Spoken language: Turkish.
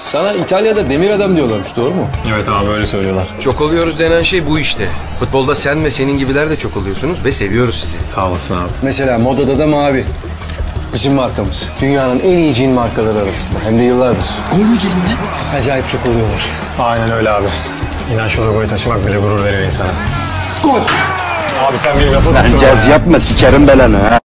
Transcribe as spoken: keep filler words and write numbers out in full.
Sana İtalya'da demir adam diyorlarmış, doğru mu? Evet abi, öyle söylüyorlar. Çok oluyoruz denen şey bu işte. Futbolda sen ve senin gibiler de çok oluyorsunuz ve seviyoruz sizi. Sağ olasın abi. Mesela modada da mavi. Bizim markamız. Dünyanın en iyi jean markaları arasında. Hem de yıllardır. Gol mü geliyor ne? Acayip çok oluyorlar. Aynen öyle abi. İnan şu logoyu taşımak bile gurur veriyor insana. Gol. Abi sen bir lafı Lan tuttun. caz yapma, sikerim belanı ha.